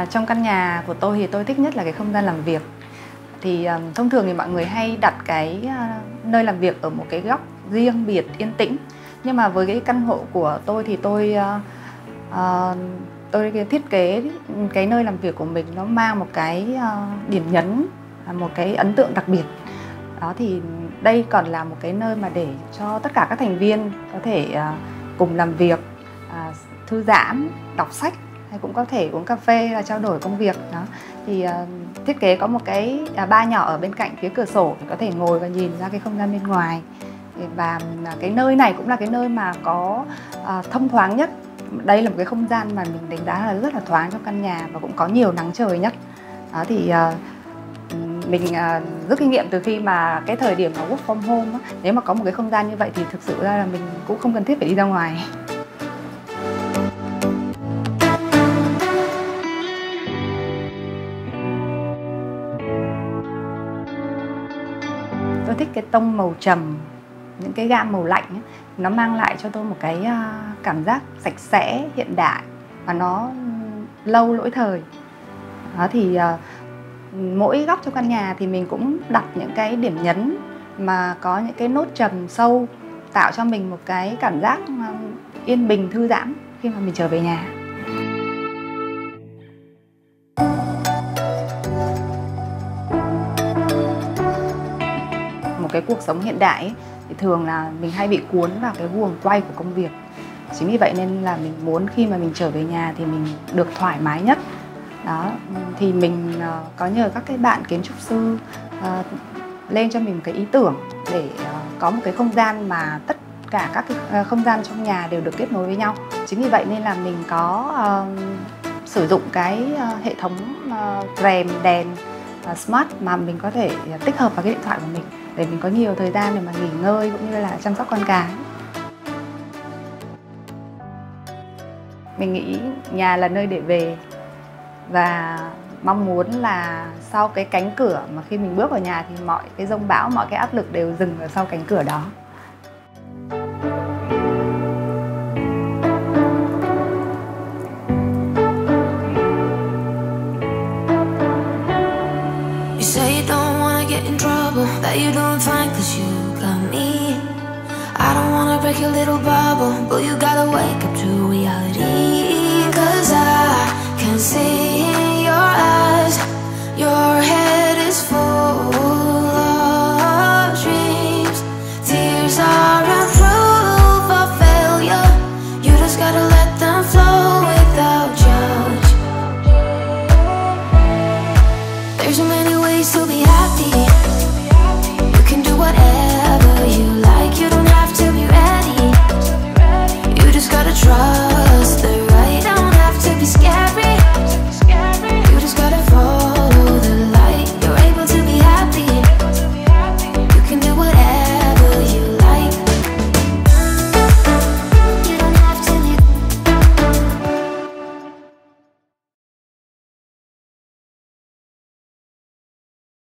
Trong căn nhà của tôi thì tôi thích nhất là cái không gian làm việc. Thì thông thường thì mọi người hay đặt cái nơi làm việc ở một cái góc riêng biệt, yên tĩnh. Nhưng mà với cái căn hộ của tôi thì tôi thiết kế cái nơi làm việc của mình nó mang một cái điểm nhấn, một cái ấn tượng đặc biệt. Đó, thì đây còn là một cái nơi mà để cho tất cả các thành viên có thể cùng làm việc, thư giãn, đọc sách, hay cũng có thể uống cà phê và trao đổi công việc. Đó thì thiết kế có một cái bar nhỏ ở bên cạnh phía cửa sổ để có thể ngồi và nhìn ra cái không gian bên ngoài. Và cái nơi này cũng là cái nơi mà có thông thoáng nhất. Đây là một cái không gian mà mình đánh giá là rất là thoáng trong căn nhà và cũng có nhiều nắng trời nhất. Đó thì mình rút kinh nghiệm từ khi mà cái thời điểm mà work from home á, nếu mà có một cái không gian như vậy thì thực sự ra là mình cũng không cần thiết phải đi ra ngoài. Tôi thích cái tông màu trầm, những cái gam màu lạnh ấy, nó mang lại cho tôi một cái cảm giác sạch sẽ, hiện đại và nó lâu lỗi thời. Đó thì mỗi góc trong căn nhà thì mình cũng đặt những cái điểm nhấn mà có những cái nốt trầm sâu, tạo cho mình một cái cảm giác yên bình, thư giãn khi mà mình trở về nhà. Một cái cuộc sống hiện đại ấy, thì thường là mình hay bị cuốn vào cái guồng quay của công việc. Chính vì vậy nên là mình muốn khi mà mình trở về nhà thì mình được thoải mái nhất. Đó, thì mình có nhờ các cái bạn kiến trúc sư lên cho mình một cái ý tưởng để có một cái không gian mà tất cả các cái không gian trong nhà đều được kết nối với nhau. Chính vì vậy nên là mình có sử dụng cái hệ thống rèm đèn smart mà mình có thể tích hợp vào cái điện thoại của mình để mình có nhiều thời gian để mà nghỉ ngơi cũng như là chăm sóc con cái. Mình nghĩ nhà là nơi để về và mong muốn là sau cái cánh cửa mà khi mình bước vào nhà thì mọi cái dông bão, mọi cái áp lực đều dừng ở sau cánh cửa đó. That you doing fine cause you got me. I don't wanna break your little bubble, but you gotta wake up to reality.